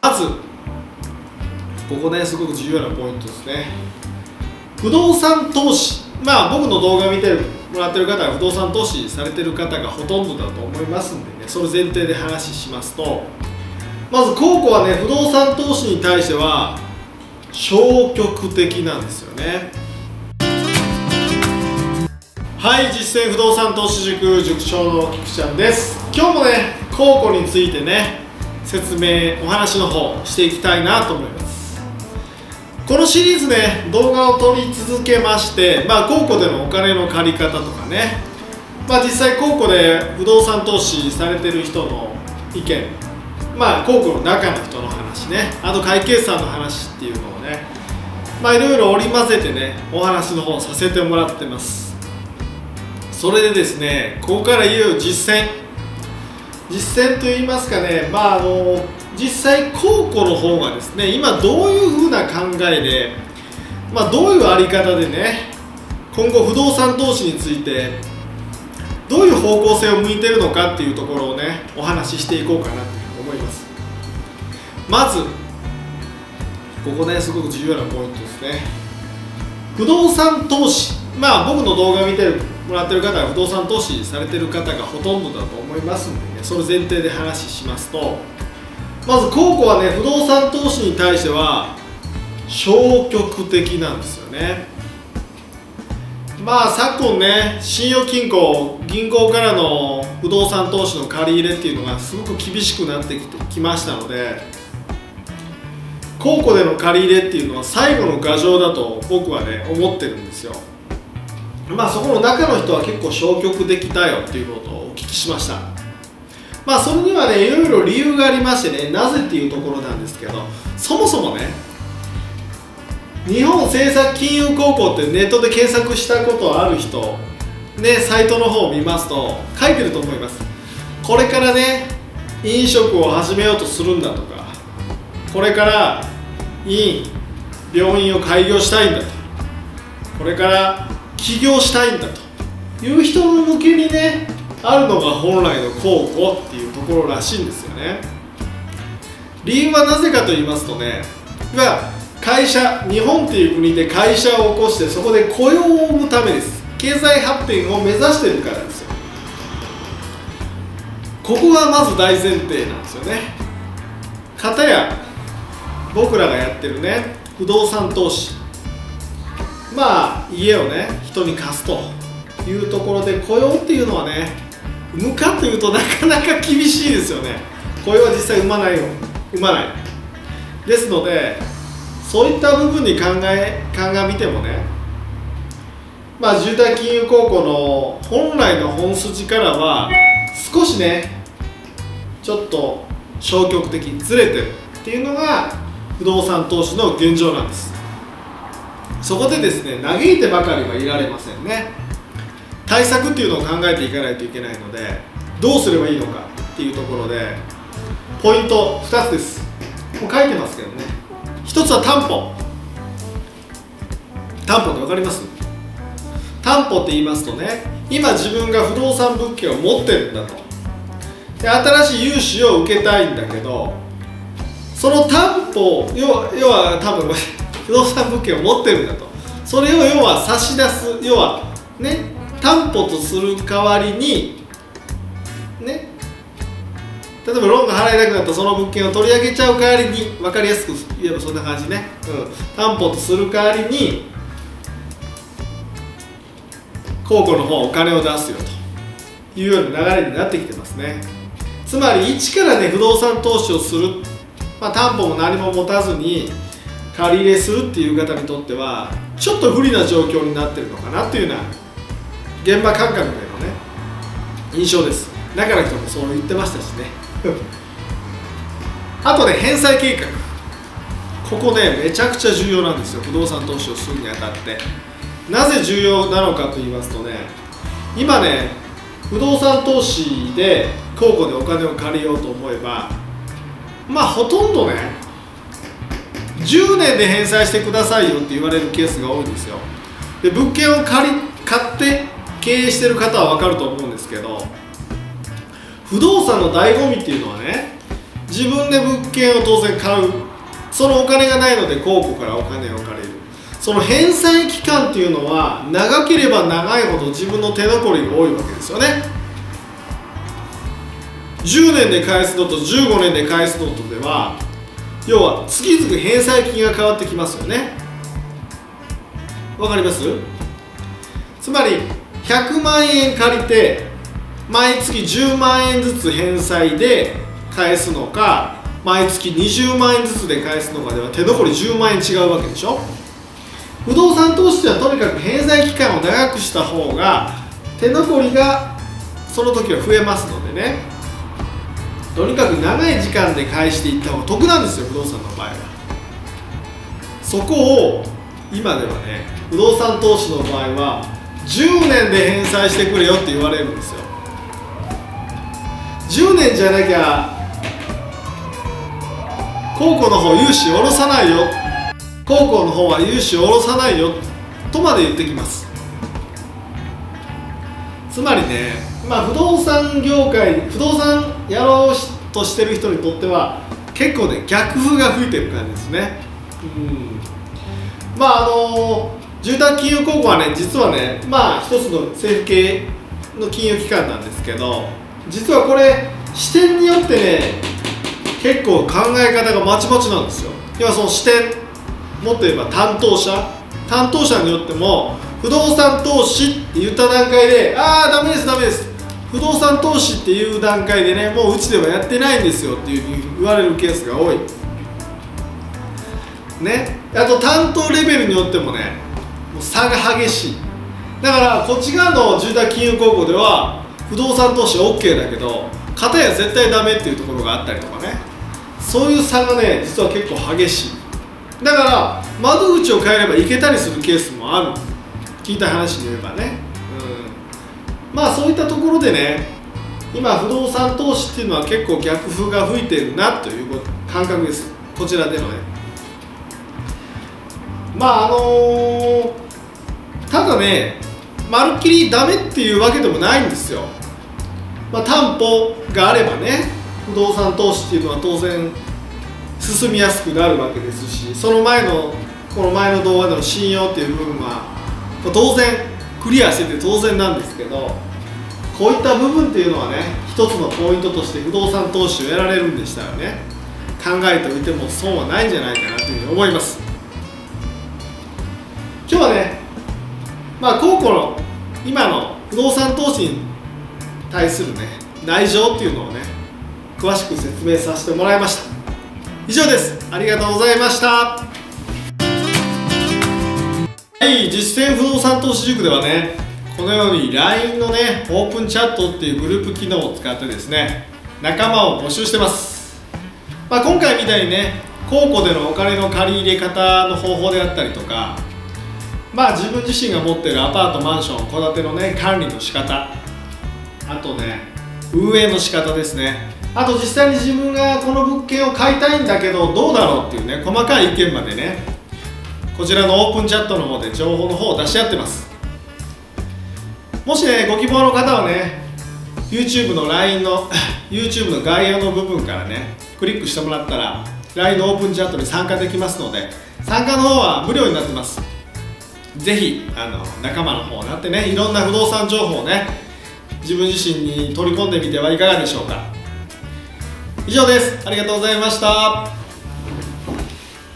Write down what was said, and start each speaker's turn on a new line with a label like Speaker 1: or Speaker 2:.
Speaker 1: まずここね、すごく重要なポイントですね。不動産投資、僕の動画見てもらってる方は不動産投資されてる方がほとんどだと思いますんでね、それ前提で話しますと、まず公庫はね、不動産投資に対しては消極的なんですよね。はい、実践不動産投資塾塾長の菊ちゃんです。今日もね、公庫についてね、説明、お話の方していきたいなと思います。このシリーズね、動画を撮り続けまして、公庫でのお金の借り方とかね、実際公庫で不動産投資されてる人の意見、公庫の中の人の話ね、あと会計士さんの話っていうのをね、いろいろ織り交ぜてね、お話の方させてもらってます。それでですね、ここからいよいよ実践といいますかね、実際公庫の方がですね、今どういうふうな考えで、どういうあり方でね、今後不動産投資についてどういう方向性を向いているのかっていうところをね、お話ししていこうかなと思います。まずここね、すごく重要なポイントですね。不動産投資、僕の動画見てもらってる方は不動産投資されてる方がほとんどだと思いますのでね、それ前提で話しますと、まず公庫はね、不動産投資に対しては消極的なんですよね。昨今ね、信用金庫、銀行からの不動産投資の借り入れっていうのがすごく厳しくなってきましたので、公庫での借り入れっていうのは最後の牙城だと僕はね、思ってるんですよ。そこの中の人は結構消極的だよっていうことをお聞きしました。それにはね、いろいろ理由がありましてね、なぜっていうところなんですけど、そもそもね、日本政策金融公庫ってネットで検索したことある人ね、サイトの方を見ますと書いてると思います。これからね、飲食を始めようとするんだとか、これから病院を開業したいんだと、これから起業したいんだという人の向けにね、あるのが本来の公庫っていうところらしいんですよね。理由はなぜかと言いますとね、会社、日本っていう国で会社を起こしてそこで雇用を生むためです。経済発展を目指してるからですよ。ここがまず大前提なんですよね。かたや僕らがやってるね、不動産投資、家をね、人に貸すというところで雇用っていうのはね、生むかというとなかなか厳しいですよね。雇用は実際生まない。ですので、そういった部分に鑑みてもね、住宅金融公庫の本来の本筋からは少しね、ちょっと消極的、ずれてるっていうのが不動産投資の現状なんです。そこでですね、嘆いてばかりはいられませんね。対策っていうのを考えていかないといけないので、どうすればいいのかっていうところでポイント2つです。もう書いてますけどね。1つは担保って分かります？担保って言いますとね、今自分が不動産物件を持ってるんだと、で新しい融資を受けたいんだけど、その担保、要は多分不動産物件を持ってるんだと、それを要は差し出す、要はね、担保とする代わりにね、例えばローンが払えなくなったその物件を取り上げちゃう代わりに、分かりやすく言えばそんな感じね、担保とする代わりに公庫の方お金を出すよというような流れになってきてますね。つまり一からね、不動産投資をする、担保も何も持たずに借り入れするっていう方にとってはちょっと不利な状況になってるのかなというような現場感覚でのね、印象です。中の人もそう言ってましたしねあとね、返済計画、ここね、めちゃくちゃ重要なんですよ。不動産投資をするにあたって。なぜ重要なのかと言いますとね、今ね、不動産投資で公庫でお金を借りようと思えば、ほとんどね、10年で返済してくださいよって言われるケースが多いんですよ。で、物件を買って経営してる方は分かると思うんですけど、不動産の醍醐味っていうのはね、 自分で物件を当然買う。そのお金がないので公庫からお金を借りる。その返済期間っていうのは長ければ長いほど自分の手残りが多いわけですよね。10年で返すのと15年で返すのとでは、要は月々返済金が変わってきますよね。わかります？つまり100万円借りて毎月10万円ずつ返済で返すのか、毎月20万円ずつで返すのかでは手残り10万円違うわけでしょ。不動産投資ではとにかく返済期間を長くした方が手残りがその時は増えますのでね、とにかく長い時間で返していった方が得なんですよ、不動産の場合は。そこを今ではね、不動産投資の場合は10年で返済してくれよって言われるんですよ。10年じゃなきゃ公庫の方融資下ろさないよ、公庫の方は融資下ろさないよとまで言ってきます。つまりね、不動産業界、不動産やろうとしてる人にとっては結構ね、逆風が吹いてる感じですね。住宅金融公庫はね、実はね、一つの政府系の金融機関なんですけど、実はこれ視点によってね、結構考え方がまちまちなんですよ。要はその視点、もっと言えば担当者によっても不動産投資って言った段階で、ダメですダメです、不動産投資っていう段階でね、もううちではやってないんですよっていうふうに言われるケースが多いね。あと担当レベルによってもね、もう差が激しい。だからこっち側の住宅金融公庫では不動産投資 OK だけど、片や絶対ダメっていうところがあったりとかね、そういう差がね、実は結構激しい。だから窓口を変えればいけたりするケースもある、聞いた話に言えばね。そういったところでね、今不動産投資っていうのは結構逆風が吹いてるなという感覚です、こちらでのね。ただね、まるっきりダメっていうわけでもないんですよ。担保があればね、不動産投資っていうのは当然進みやすくなるわけですし、この前の動画での信用っていう部分は当然クリアしてて当然なんですけど、こういった部分っていうのはね、一つのポイントとして不動産投資をやられるんでしたらね、考えておいても損はないんじゃないかなというふうに思います。今日はね、公庫の今の不動産投資に対するね、内情っていうのをね、詳しく説明させてもらいました。以上です。ありがとうございました。はい、実践不動産投資塾ではね、このように LINE のね、オープンチャットっていうグループ機能を使ってですね、仲間を募集してます。今回みたいにね、公庫でのお金の借り入れ方の方法であったりとか、自分自身が持っているアパート、マンション、戸建てのね、管理の仕方、あとね、運営の仕方ですね。あと実際に自分がこの物件を買いたいんだけどどうだろうっていうね、細かい意見までね、こちらのオープンチャットの方で情報の方を出し合ってます。もしね、ご希望の方はね、YouTube の LINE のYouTube の概要の部分からね、クリックしてもらったら LINE のオープンチャットに参加できますので、参加の方は無料になってます。ぜひ仲間の方になってね、いろんな不動産情報をね、自分自身に取り込んでみてはいかがでしょうか。以上です。ありがとうございました。